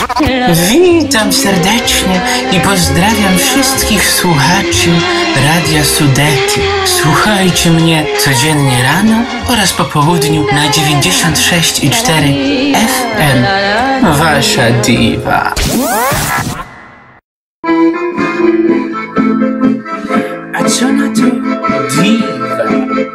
Witam serdecznie i pozdrawiam wszystkich słuchaczy Radia Sudety. Słuchajcie mnie codziennie rano oraz po południu na 96,4 FM. Wasza diwa. A co na to diwa?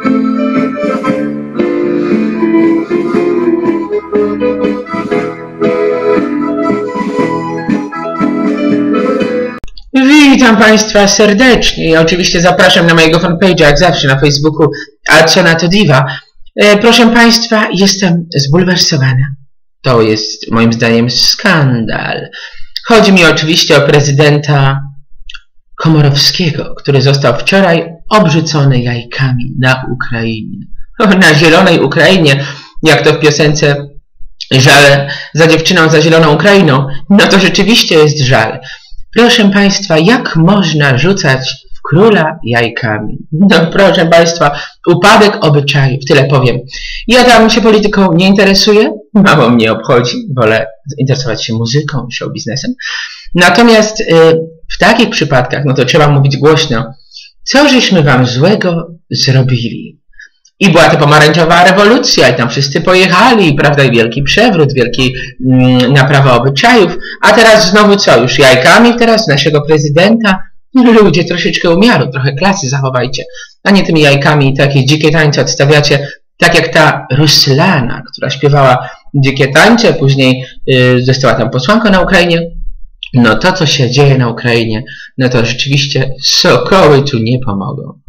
Witam Państwa serdecznie i oczywiście zapraszam na mojego fanpage'a, jak zawsze na Facebooku, a co na to diwa. Proszę Państwa, jestem zbulwersowany. To jest moim zdaniem skandal. Chodzi mi oczywiście o prezydenta Komorowskiego, który został wczoraj obrzucony jajkami na Ukrainie. Na zielonej Ukrainie, jak to w piosence żal za dziewczyną, za zieloną Ukrainą. No to rzeczywiście jest żal. Proszę Państwa, jak można rzucać w króla jajkami? No proszę Państwa, upadek obyczajów, tyle powiem. Ja tam się polityką nie interesuję, mało mnie obchodzi, wolę interesować się muzyką, show biznesem. Natomiast w takich przypadkach, no to trzeba mówić głośno, co żeśmy wam złego zrobili? I była to pomarańczowa rewolucja i tam wszyscy pojechali, prawda, i wielki przewrót, wielki naprawa obyczajów, a teraz znowu co, już jajkami teraz naszego prezydenta? Ludzie, troszeczkę umiaru, trochę klasy zachowajcie, a nie tymi jajkami takie dzikie tańce odstawiacie, tak jak ta Ruslana, która śpiewała dzikie tańce, później została tam posłanką na Ukrainie. No to, co się dzieje na Ukrainie, no to rzeczywiście sokoły tu nie pomogą.